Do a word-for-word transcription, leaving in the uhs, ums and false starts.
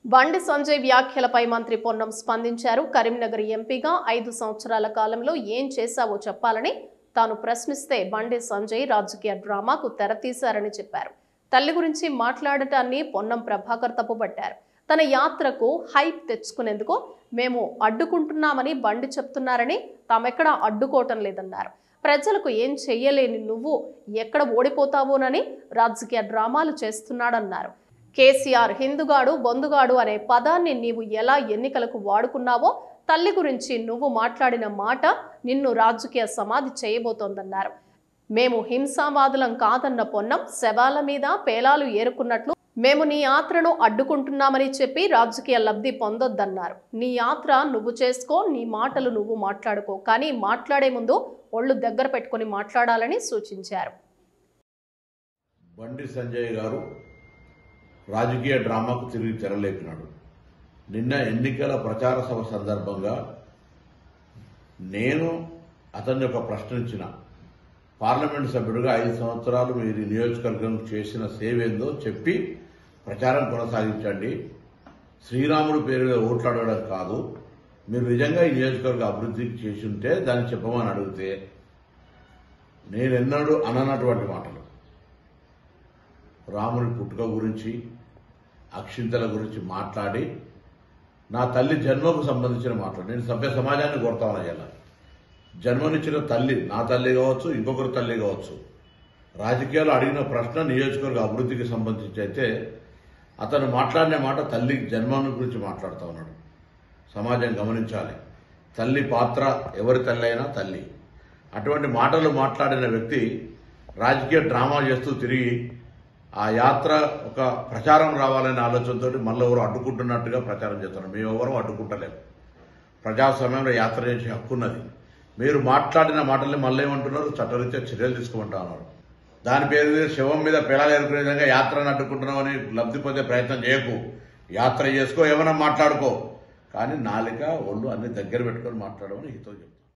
బండి సంజయ్ వ్యాఖ్యలపై మంత్రి పొన్నం స్పందించారు. కరీంనగర్ ఎంపీగా ఐదు సంవత్సరాల కాలంలో ఏం చేశావో చెప్పాలని తాను ప్రశ్నిస్తే బండి సంజయ్ రాజకీయ డ్రామాకు తెరతీశారని చెప్పారు. తల్లి గురించి మాట్లాడటాన్ని పొన్నం ప్రభాకర్ తప్పుపట్టారు. తన యాత్రకు హైప్ తెచ్చుకునేందుకు మేము అడ్డుకుంటున్నామని బండి చెప్తున్నారని తామెక్కడా అడ్డుకోవటం లేదన్నారు. ప్రజలకు ఏం చెయ్యలేని నువ్వు ఎక్కడ ఓడిపోతావోనని రాజకీయ డ్రామాలు చేస్తున్నాడన్నారు. కేసీఆర్ హిందుగాడు బొందుగాడు అనే పదాన్ని నీవు ఎలా ఎన్నికలకు వాడుకున్నావో తల్లి గురించి నువ్వు మాట్లాడిన మాట నిన్ను రాజకీయ సమాధి చేయబోతోందన్నారు. మేము హింసావాదులం కాదన్న పొన్నం శవాల మీద పేలాలు ఏరుకున్నట్లు మేము నీ యాత్రను అడ్డుకుంటున్నామని చెప్పి రాజకీయ లబ్ధి పొందొద్దన్నారు. నీ యాత్ర నువ్వు చేసుకో, నీ మాటలు నువ్వు మాట్లాడుకో, కానీ మాట్లాడే ముందు ఒళ్ళు దగ్గర పెట్టుకుని మాట్లాడాలని సూచించారు. బండి సంజయ్ గారు రాజకీయ డ్రామాకు తిరిగి తెరలేపినాడు. నిన్న ఎన్నికల ప్రచార సభ సందర్భంగా నేను అతన్ని ఒక ప్రశ్న ఇచ్చిన, పార్లమెంటు సభ్యుడిగా ఐదు సంవత్సరాలు మీరు నియోజకవర్గం చేసిన సేవ ఏందో చెప్పి ప్రచారం కొనసాగించండి. శ్రీరాముడు పేరు మీద ఓట్లాడడం కాదు, మీరు నిజంగా ఈ నియోజకవర్గ అభివృద్ధికి చేసి ఉంటే దాన్ని చెప్పమని అడిగితే నేనెన్నడూ అననటువంటి మాటలు రాముని పుట్టుక గురించి అక్షింతల గురించి మాట్లాడి నా తల్లి జన్మకు సంబంధించిన మాట్లాడి నేను సభ్య సమాజాన్ని కోరుతాను. అయ్యాల జన్మనిచ్చిన తల్లి నా తల్లి కావచ్చు, ఇంకొకరి తల్లి కావచ్చు, రాజకీయాలు అడిగిన ప్రశ్న నియోజకవర్గ అభివృద్ధికి సంబంధించి అయితే అతను మాట్లాడిన మాట తల్లి జన్మను గురించి మాట్లాడుతూ ఉన్నాడు. సమాజం గమనించాలి, తల్లి పాత్ర ఎవరి తల్లి అయినా తల్లి. అటువంటి మాటలు మాట్లాడిన వ్యక్తి రాజకీయ డ్రామా చేస్తూ తిరిగి ఆ యాత్ర ఒక ప్రచారం రావాలనే ఆలోచనతో మళ్ళీ ఎవరు అడ్డుకుంటున్నట్టుగా ప్రచారం చేస్తున్నారు. మేము ఎవరూ అడ్డుకుంటలేము. ప్రజాస్వామ్యంలో యాత్ర చేసే హక్కున్నది. మీరు మాట్లాడిన మాటల్ని మళ్ళీ ఏమంటున్నారు, చట్టరీత్యా చర్యలు తీసుకోమంటా ఉన్నారు. దాని పేరు మీద శవం మీద పిల్లలు ఎదుర్కొనే విధంగా యాత్రను అడ్డుకుంటున్నామని లబ్ధి పొందే ప్రయత్నం చేయకు. యాత్ర చేసుకో, ఏమైనా మాట్లాడుకో, కానీ నాలిక ఒళ్ళు అన్ని దగ్గర పెట్టుకొని మాట్లాడమని హితో చెప్తాను.